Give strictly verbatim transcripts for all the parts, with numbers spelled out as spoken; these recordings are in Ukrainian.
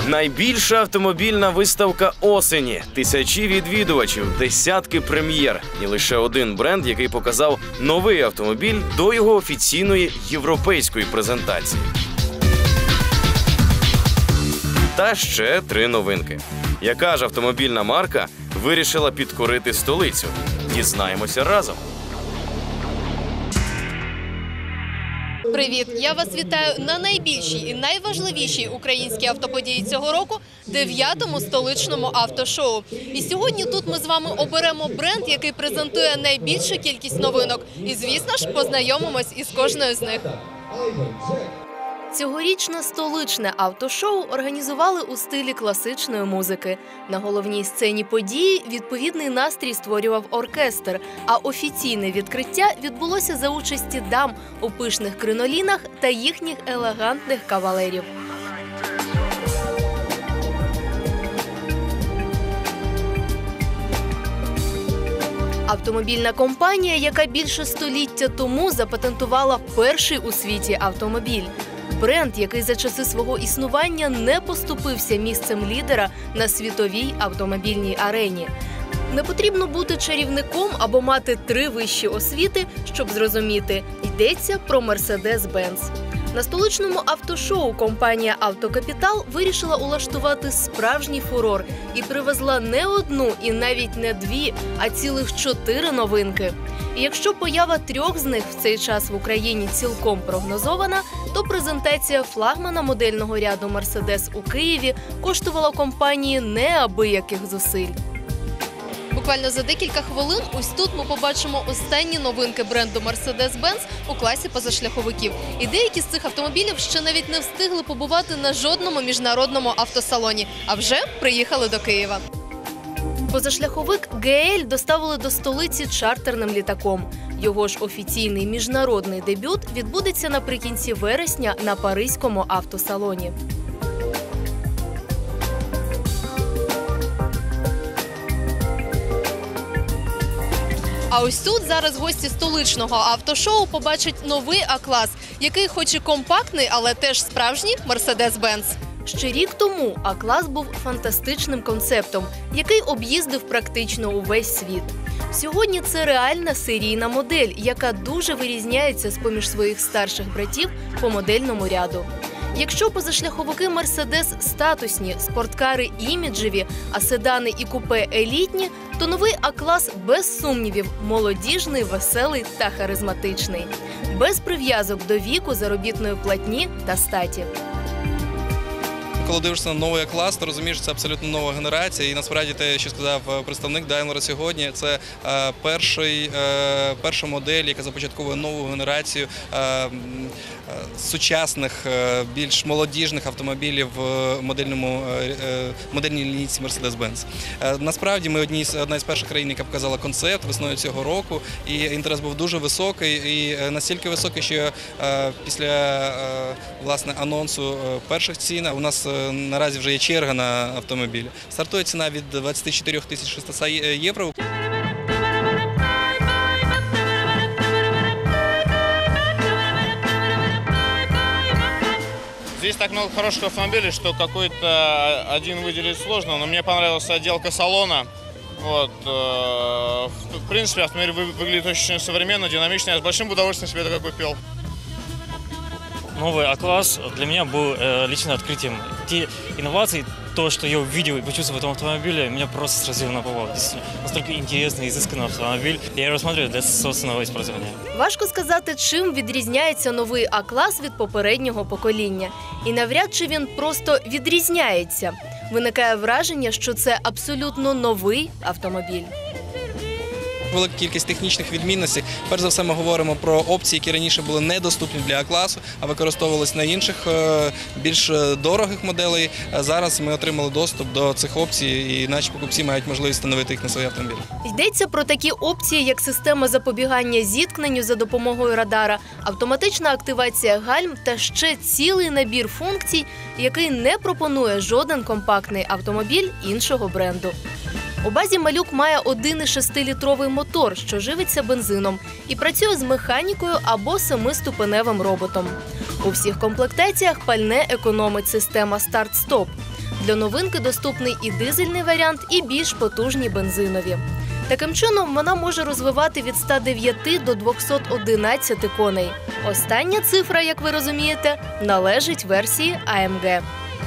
Найбільша автомобільна виставка осені. Тисячі відвідувачів, десятки прем'єр. І лише один бренд, який показав новий автомобіль до його офіційної європейської презентації. Та ще три новинки. Яка ж автомобільна марка вирішила підкорити столицю? Дізнаємося разом. Привіт! Я вас вітаю на найбільшій і найважливішій українській автоподії цього року – дев'ятому столичному автошоу. І сьогодні тут ми з вами оберемо бренд, який презентує найбільшу кількість новинок. І, звісно ж, познайомимось із кожною з них. Цьогорічне столичне автошоу організували у стилі класичної музики. На головній сцені події відповідний настрій створював оркестр, а офіційне відкриття відбулося за участі дам у пишних кринолінах та їхніх елегантних кавалерів. Автомобільна компанія, яка більше століття тому запатентувала перший у світі автомобіль. Бренд, який за часи свого існування не поступився місцем лідера на світовій автомобільній арені. Не потрібно бути чарівником або мати три вищі освіти, щоб зрозуміти – йдеться про Мерседес-Бенц. На столичному автошоу компанія «Автокапітал» вирішила улаштувати справжній фурор і привезла не одну і навіть не дві, а цілих чотири новинки. І якщо поява трьох з них в цей час в Україні цілком прогнозована, то презентація флагмана модельного ряду «Мерседес» у Києві коштувала компанії неабияких зусиль. Буквально за декілька хвилин ось тут ми побачимо останні новинки бренду Mercedes-Benz у класі позашляховиків. І деякі з цих автомобілів ще навіть не встигли побувати на жодному міжнародному автосалоні, а вже приїхали до Києва. Позашляховик ге ель доставили до столиці чартерним літаком. Його ж офіційний міжнародний дебют відбудеться наприкінці вересня на Паризькому автосалоні. А ось тут зараз гості столичного автошоу побачать новий А-клас, який хоч і компактний, але теж справжній Mercedes-Benz. Ще рік тому А-клас був фантастичним концептом, який об'їздив практично увесь світ. Сьогодні це реальна серійна модель, яка дуже вирізняється з-поміж своїх старших братів по модельному ряду. Якщо позашляховики «Мерседес» статусні, спорткари іміджеві, а седани і купе елітні, то новий А-клас без сумнівів молодіжний, веселий та харизматичний. Без прив'язок до віку, заробітної платні та статі. Коли дивишся на новий А-клас, то розумієш, що це абсолютно нова генерація. І насправді те, що сказав представник Daimler сьогодні, це е, перший, е, перша модель, яка започатковує нову генерацію е, е, сучасних, е, більш молодіжних автомобілів в модельному, е, модельній лінійці Mercedes-Benz. Е, насправді ми одні з, одна з перших країн, яка показала концепт весною цього року, і інтерес був дуже високий, і настільки високий, що е, після е, власне, анонсу перших цін у нас наразі вже є черга на автомобілі. Стартує ціна від двадцять чотири тисячі шістсот євро. Здесь так много хороших автомобилей, что какой-то один выделить сложно, но мне понравилась отделка салона. Вот, э, в принципе, автомобиль выглядит очень современно, динамично. Я с большим удовольствием себе такой купил. Новый А-класс для меня был э, лично открытием. Те инновации, то, что я увидел и почувствовал в этом автомобиле, меня просто сразило на повал. Настолько интересный, изысканный автомобиль. Я его рассматриваю для собственного использования. Важко сказати, чим відрізняється новий А-клас від попереднього покоління. І навряд чи він просто відрізняється. Виникає враження, що це абсолютно новий автомобіль. Велика кількість технічних відмінностей. Перш за все ми говоримо про опції, які раніше були недоступні для А-класу, а використовувалися на інших, більш дорогих моделей. Зараз ми отримали доступ до цих опцій, і наші покупці мають можливість встановити їх на свої автомобілі. Йдеться про такі опції, як система запобігання зіткненню за допомогою радара, автоматична активація гальм та ще цілий набір функцій, який не пропонує жоден компактний автомобіль іншого бренду. У базі малюк має один цілих шість десятих літровий мотор, що живиться бензином, і працює з механікою або семиступеневим роботом. У всіх комплектаціях пальне економить система старт-стоп. Для новинки доступний і дизельний варіант, і більш потужні бензинові. Таким чином, вона може розвивати від ста дев'яти до двохсот одинадцяти коней. Остання цифра, як ви розумієте, належить версії А М Г.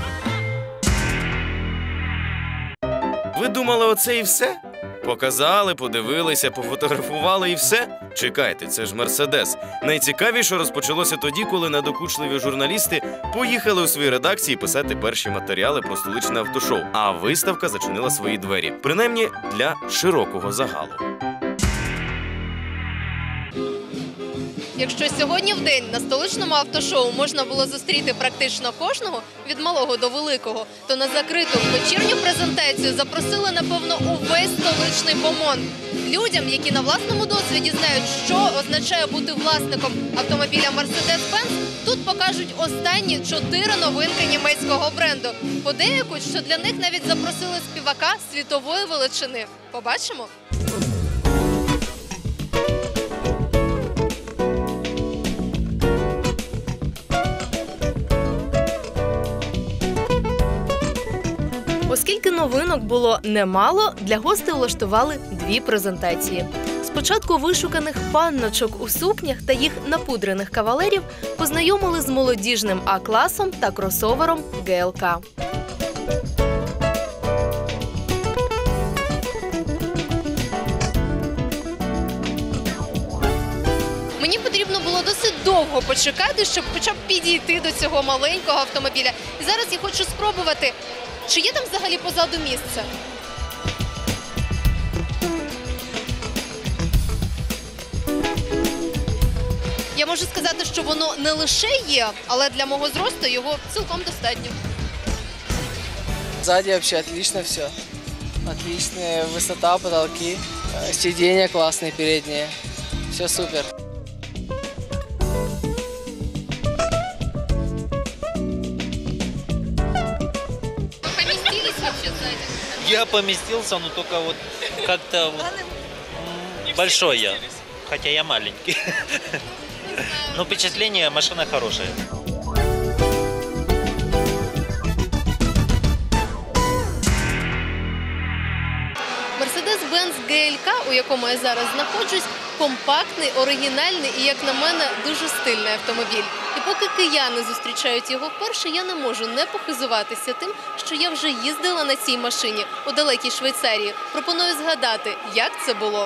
Ви думали, оце і все? Показали, подивилися, пофотографували і все? Чекайте, це ж Мерседес. Найцікавіше розпочалося тоді, коли надокучливі журналісти поїхали у свої редакції писати перші матеріали про столичне автошоу, а виставка зачинила свої двері. Принаймні, для широкого загалу. Якщо сьогодні в день на столичному автошоу можна було зустріти практично кожного, від малого до великого, то на закриту вечірню презентацію запросили, напевно, увесь столичний бомонд. Людям, які на власному досвіді знають, що означає бути власником автомобіля Mercedes-Benz, тут покажуть останні чотири новинки німецького бренду. Подеякуть, що для них навіть запросили співака світової величини. Побачимо? Оскільки новинок було немало, для гостей влаштували дві презентації. Спочатку вишуканих панночок у сукнях та їх напудрених кавалерів познайомили з молодіжним А-класом та кросовером Г Л К. Мені потрібно було досить довго почекати, щоб хоча б підійти до цього маленького автомобіля. І зараз я хочу спробувати, чи є там взагалі позаду місце? Я можу сказати, що воно не лише є, але для мого зросту його цілком достатньо. Сзади вообще отлично все. Отличная высота, потолки, э, сиденья классные передние. Все супер. Поместились вообще сзади? Я поместился, но только вот как-то м, большой я, хотя я маленький. Но впечатление, машина хорошая. Mercedes-Benz Г Л К, у якому я зараз знаходжусь, компактний, оригінальний і, як на мене, дуже стильний автомобіль. І поки кияни зустрічають його вперше, я не можу не похизуватися тим, що я вже їздила на цій машині у далекій Швейцарії. Пропоную згадати, як це було.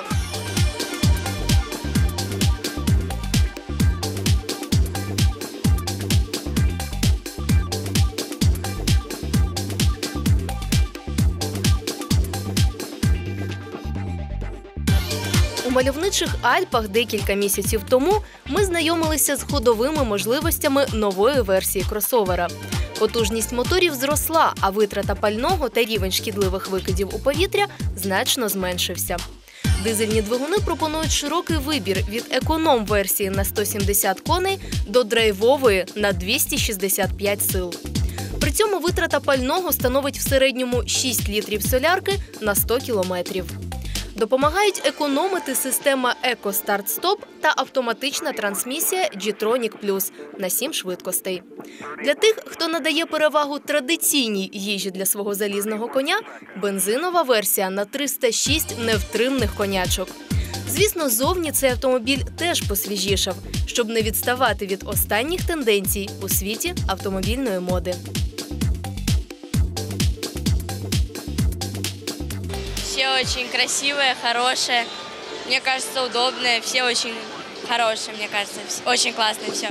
У мальовничих Альпах декілька місяців тому ми знайомилися з ходовими можливостями нової версії кросовера. Потужність моторів зросла, а витрата пального та рівень шкідливих викидів у повітря значно зменшився. Дизельні двигуни пропонують широкий вибір від економ-версії на сто сімдесят коней до драйвової на двісті шістдесят п'ять сил. При цьому витрата пального становить в середньому шість літрів солярки на сто кілометрів. Допомагають економити система Еко Старт-Стоп та автоматична трансмісія G-Tronic Plus на сім швидкостей. Для тих, хто надає перевагу традиційній їжі для свого залізного коня, бензинова версія на триста шість невтримних конячок. Звісно, зовні цей автомобіль теж посвіжішав, щоб не відставати від останніх тенденцій у світі автомобільної моди. Все очень красивые, хорошие. Мне кажется, удобные. Все очень хорошие, мне кажется. Очень классные все.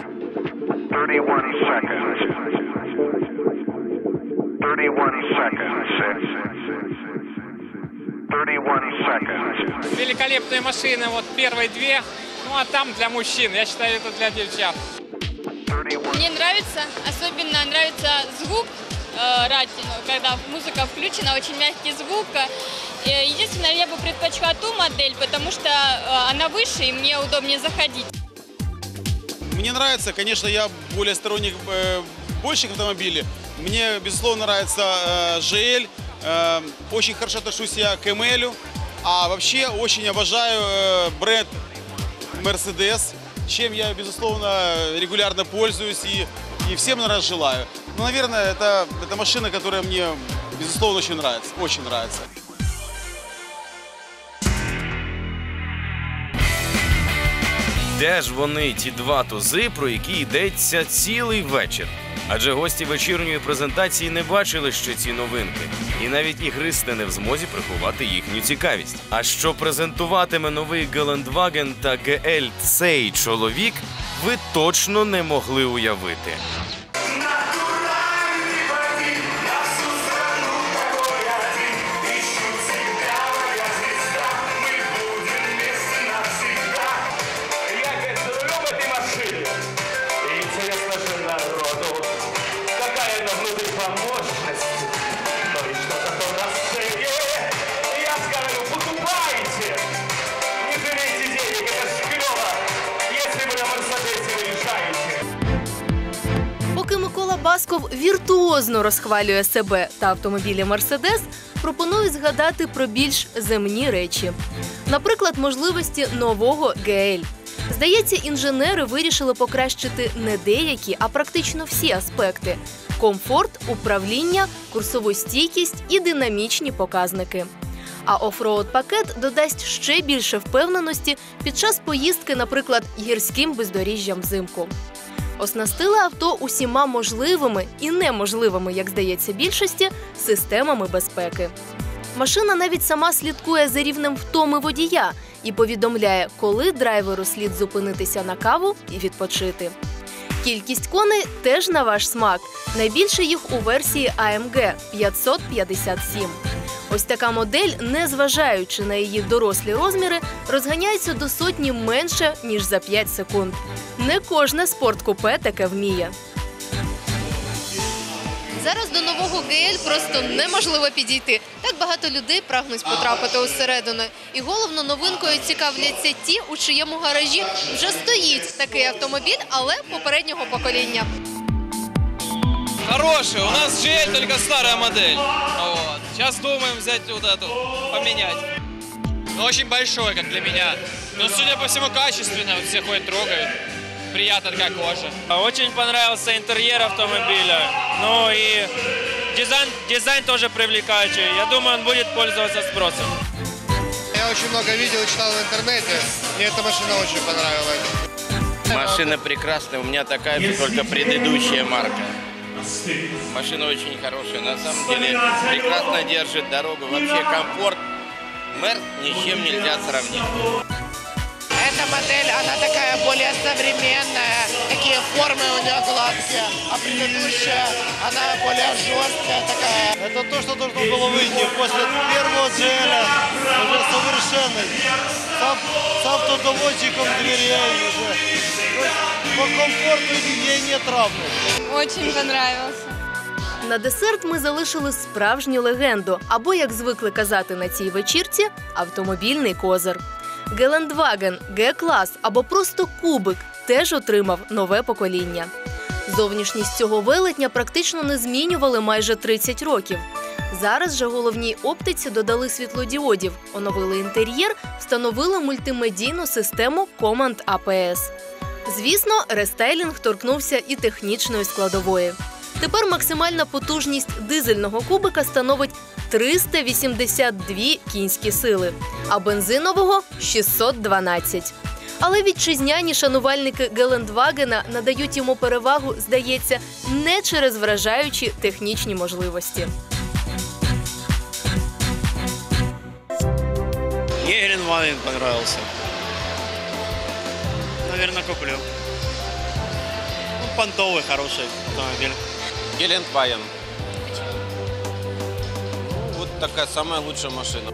Великолепные машины, вот первые две. Ну а там для мужчин, я считаю, это для девчат. Мне нравится, особенно нравится звук э, радио, когда музыка включена, очень мягкий звук. Единственное, я бы предпочла ту модель, потому что она выше и мне удобнее заходить. Мне нравится, конечно, я более сторонник э, больших автомобилей. Мне, безусловно, нравится э, Ж Л. Э, очень хорошо отношусь я к Эм Л. А вообще очень обожаю э, бренд Mercedes, чем я, безусловно, регулярно пользуюсь. И и всем, наверное, желаю. Ну, наверное, это, это машина, которая мне, безусловно, очень нравится. Очень нравится. Де ж вони, ті два тузи, про які йдеться цілий вечір? Адже гості вечірньої презентації не бачили ще ці новинки. І навіть ігристи не в змозі приховати їхню цікавість. А що презентуватиме новий Гелендваген та ге ель цей чоловік, ви точно не могли уявити. Поки Микола Басков віртуозно розхвалює себе та автомобілі «Мерседес», пропоную згадати про більш земні речі. Наприклад, можливості нового ге ель. Здається, інженери вирішили покращити не деякі, а практично всі аспекти – комфорт, управління, курсову стійкість і динамічні показники. А оффроуд-пакет додасть ще більше впевненості під час поїздки, наприклад, гірським бездоріжжям взимку. Оснастили авто усіма можливими і неможливими, як здається більшості, системами безпеки. Машина навіть сама слідкує за рівнем втоми водія і повідомляє, коли драйверу слід зупинитися на каву і відпочити. Кількість коней теж на ваш смак. Найбільше їх у версії а ем ге – п'ятсот п'ятдесят сім. Ось така модель, незважаючи на її дорослі розміри, розганяється до сотні менше, ніж за п'ять секунд. Не кожне спорткупе таке вміє. Зараз до нового ге ель просто неможливо підійти. Так багато людей прагнуть потрапити усередину. І головно новинкою цікавляться ті, у чиєму гаражі вже стоїть такий автомобіль, але попереднього покоління. Хороший, у нас джі ель только старая модель. Вот. Сейчас думаем взять вот эту, поменять. Но очень большой, как для меня. Но, судя по всему, качественно, вот все ходят, трогают. Приятно такая кожа. Очень понравился интерьер автомобиля. Ну и дизайн, дизайн тоже привлекающий. Я думаю, он будет пользоваться спросом. Я очень много видел и читал в интернете. Мне эта машина очень понравилась. Машина прекрасная, у меня такая же, только предыдущая марка. Машина очень хорошая, на самом деле прекрасно держит дорогу, вообще комфорт. Мерс ни с чем нельзя сравнить. Эта модель, она такая более современная, такие формы у нее гладкие, а предыдущая, она более жесткая такая. Это то, что должно было выйти после первого джи эль, уже совершенный, с автодоводчиком дверей уже. По комфорту ей нет равных. Очень понравился. На десерт ми залишили справжню легенду, або, як звикли казати на цій вечірці, автомобільний козир. Гелендваген, Г-клас або просто кубик теж отримав нове покоління. Зовнішність цього велетня практично не змінювали майже тридцять років. Зараз же головній оптиці додали світлодіодів, оновили інтер'єр, встановили мультимедійну систему команд а пе ес. Звісно, рестайлінг торкнувся і технічної складової. Тепер максимальна потужність дизельного кубика становить триста вісімдесят дві кінські сили, а бензинового – шістсот дванадцять. Але вітчизняні шанувальники Гелендвагена надають йому перевагу, здається, не через вражаючі технічні можливості. Мне Гелендваген понравился. Наверное, куплю. Ну, понтовый, хороший автомобиль. Гелендваген. Ну, вот такая самая лучшая машина.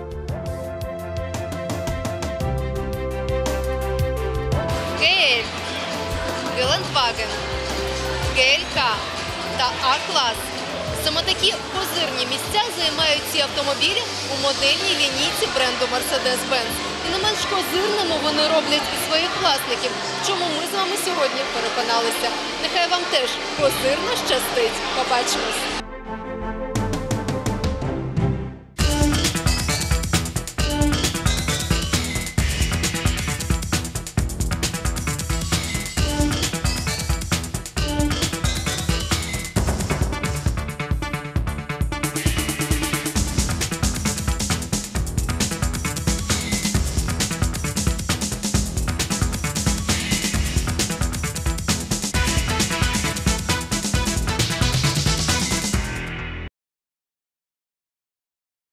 ге ель, Гелендваген, ге ель ка та А-клас. Саме такі козирні місця займають ці автомобілі у модельній лінійці бренду Mercedes-Benz. І не менш козирними вони роблять і своїх власників, в чому ми з вами сьогодні переконалися. Нехай вам теж козирно щастить. Побачимось!